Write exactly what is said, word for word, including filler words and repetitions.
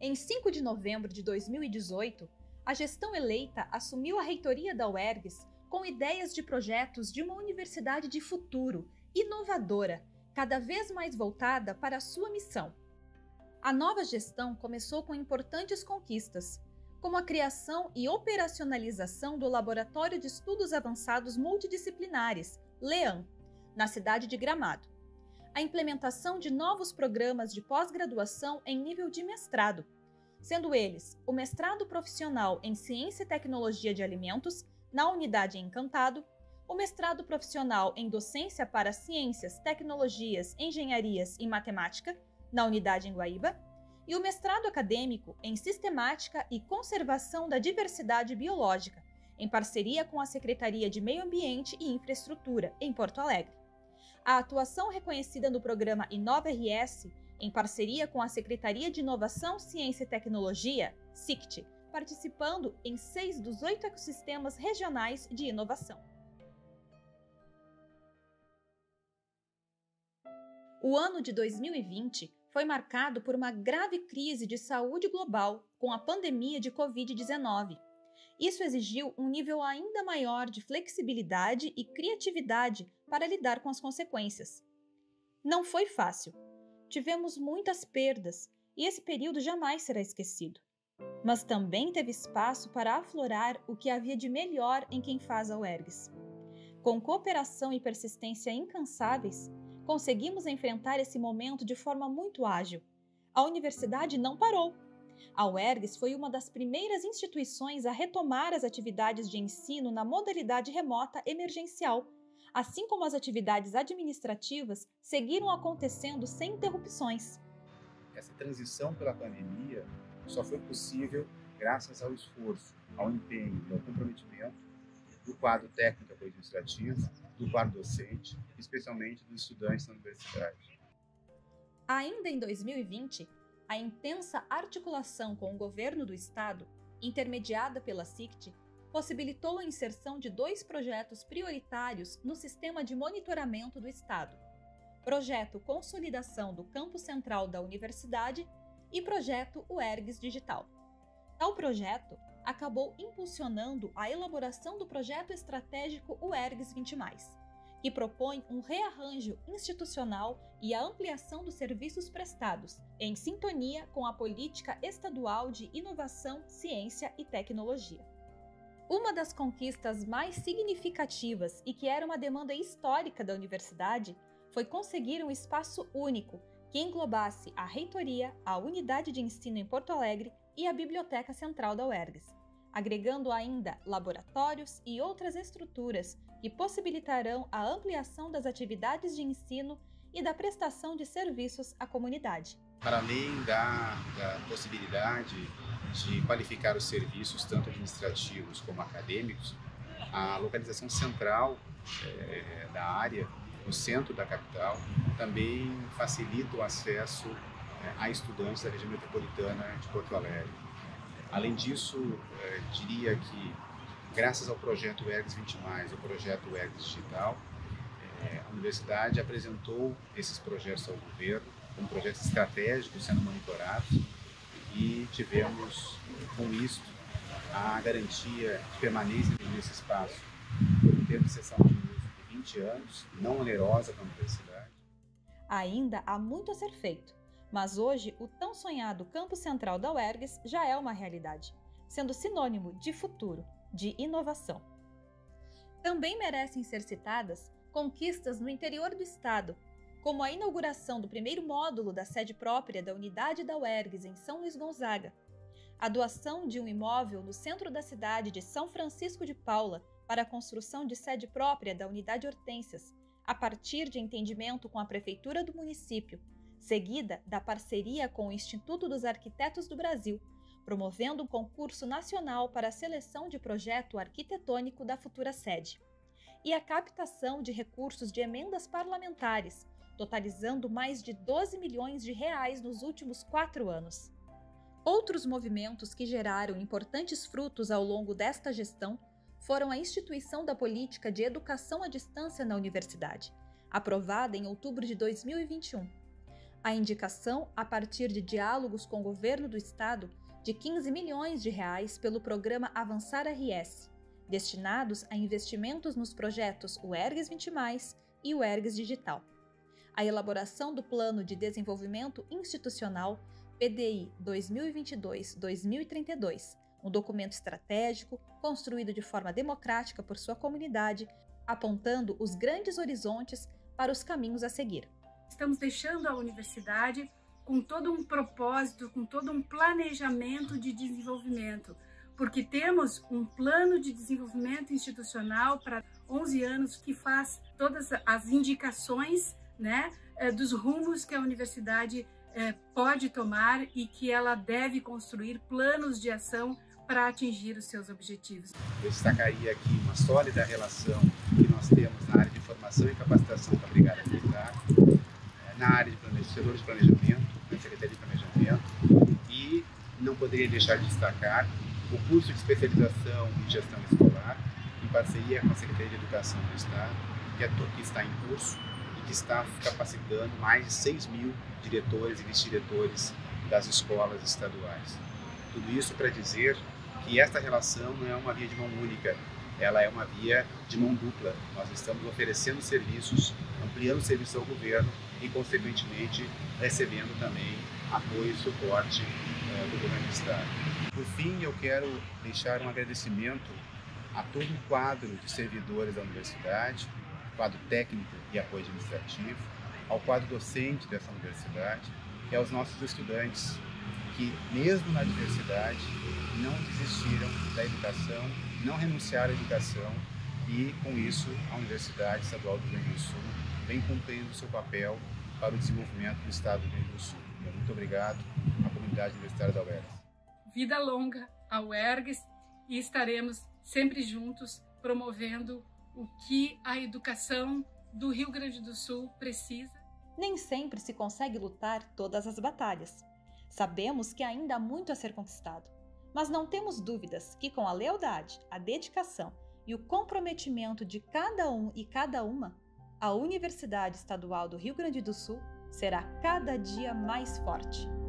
Em cinco de novembro de dois mil e dezoito, a gestão eleita assumiu a reitoria da UERGS com ideias de projetos de uma universidade de futuro, inovadora, cada vez mais voltada para a sua missão. A nova gestão começou com importantes conquistas, como a criação e operacionalização do Laboratório de Estudos Avançados Multidisciplinares, LEAM, na cidade de Gramado, a implementação de novos programas de pós-graduação em nível de mestrado, sendo eles o mestrado profissional em Ciência e Tecnologia de Alimentos, na unidade Encantado, o mestrado profissional em Docência para Ciências, Tecnologias, Engenharias e Matemática, na unidade em Guaíba, e o mestrado acadêmico em Sistemática e Conservação da Diversidade Biológica, em parceria com a Secretaria de Meio Ambiente e Infraestrutura, em Porto Alegre. A atuação reconhecida no programa Inova R S, em parceria com a Secretaria de Inovação, Ciência e Tecnologia, S I C T, participando em seis dos oito ecossistemas regionais de inovação. O ano de dois mil e vinte foi marcado por uma grave crise de saúde global com a pandemia de covid dezenove. Isso exigiu um nível ainda maior de flexibilidade e criatividade para lidar com as consequências. Não foi fácil. Tivemos muitas perdas e esse período jamais será esquecido. Mas também teve espaço para aflorar o que havia de melhor em quem faz a UERGS. Com cooperação e persistência incansáveis, conseguimos enfrentar esse momento de forma muito ágil. A universidade não parou. A UERGS foi uma das primeiras instituições a retomar as atividades de ensino na modalidade remota emergencial, assim como as atividades administrativas seguiram acontecendo sem interrupções. Essa transição pela pandemia só foi possível graças ao esforço, ao empenho e ao comprometimento do quadro técnico administrativo, do quadro docente, especialmente dos estudantes da universidade. Ainda em dois mil e vinte, a intensa articulação com o governo do estado, intermediada pela S I C T, possibilitou a inserção de dois projetos prioritários no sistema de monitoramento do estado: Projeto Consolidação do Campus Central da Universidade e Projeto UERGS Digital. Tal projeto acabou impulsionando a elaboração do Projeto Estratégico UERGS vinte mais, que propõe um rearranjo institucional e a ampliação dos serviços prestados, em sintonia com a Política Estadual de Inovação, Ciência e Tecnologia. Uma das conquistas mais significativas e que era uma demanda histórica da universidade foi conseguir um espaço único que englobasse a reitoria, a unidade de ensino em Porto Alegre e a Biblioteca Central da UERGS, agregando ainda laboratórios e outras estruturas que possibilitarão a ampliação das atividades de ensino e da prestação de serviços à comunidade. Para além da, da possibilidade de qualificar os serviços, tanto administrativos como acadêmicos, a localização central é, da área, no centro da capital, também facilita o acesso é, a estudantes da região metropolitana de Porto Alegre. Além disso, é, diria que, graças ao projeto UERGS vinte mais, o projeto UERGS Digital, é, a universidade apresentou esses projetos ao governo, como projetos estratégicos sendo monitorados, e tivemos, com isso, a garantia de permanência nesse espaço por um tempo de cessão de uso de vinte anos, não onerosa para a universidade. Ainda há muito a ser feito, mas hoje o tão sonhado campus central da UERGS já é uma realidade, sendo sinônimo de futuro, de inovação. Também merecem ser citadas conquistas no interior do estado, como a inauguração do primeiro módulo da sede própria da unidade da UERGS em São Luís Gonzaga, a doação de um imóvel no centro da cidade de São Francisco de Paula para a construção de sede própria da unidade Hortênsias, a partir de entendimento com a prefeitura do município, seguida da parceria com o Instituto dos Arquitetos do Brasil, promovendo um concurso nacional para a seleção de projeto arquitetônico da futura sede, e a captação de recursos de emendas parlamentares, totalizando mais de doze milhões de reais nos últimos quatro anos. Outros movimentos que geraram importantes frutos ao longo desta gestão foram a instituição da política de educação à distância na universidade, aprovada em outubro de dois mil e vinte e um, A indicação, a partir de diálogos com o governo do estado, de quinze milhões de reais pelo programa Avançar R S, destinados a investimentos nos projetos UERGS vinte mais e UERGS Digital. A elaboração do Plano de Desenvolvimento Institucional P D I dois mil e vinte e dois a dois mil e trinta e dois, um documento estratégico construído de forma democrática por sua comunidade, apontando os grandes horizontes para os caminhos a seguir. Estamos deixando a universidade com todo um propósito, com todo um planejamento de desenvolvimento, porque temos um plano de desenvolvimento institucional para onze anos que faz todas as indicações, né, dos rumos que a universidade eh, pode tomar e que ela deve construir planos de ação para atingir os seus objetivos. Eu destacaria aqui uma sólida relação que nós temos na área de formação e capacitação da Brigada Militar, na área de setor de planejamento, na Secretaria de Planejamento, e não poderia deixar de destacar o curso de especialização em gestão escolar, em parceria com a Secretaria de Educação do Estado, que, é, que está em curso e que está capacitando mais de seis mil diretores e vice-diretores das escolas estaduais. Tudo isso para dizer que esta relação não é uma via de mão única, ela é uma via de mão dupla. Nós estamos oferecendo serviços, ampliando serviços ao governo e, consequentemente, recebendo também apoio e suporte eh, do governo do Estado. Por fim, eu quero deixar um agradecimento a todo o quadro de servidores da universidade, quadro técnico e apoio administrativo, ao quadro docente dessa universidade e aos nossos estudantes, que, mesmo na adversidade, não desistiram da educação, não renunciaram à educação e, com isso, a Universidade Estadual do Rio Grande do Sul vem cumprindo o seu papel para o desenvolvimento do Estado do Rio Grande do Sul. Muito obrigado à comunidade universitária da UERGS. Vida longa à UERGS e estaremos sempre juntos promovendo o que a educação do Rio Grande do Sul precisa. Nem sempre se consegue lutar todas as batalhas. Sabemos que ainda há muito a ser conquistado, mas não temos dúvidas que com a lealdade, a dedicação e o comprometimento de cada um e cada uma, a Universidade Estadual do Rio Grande do Sul será cada dia mais forte.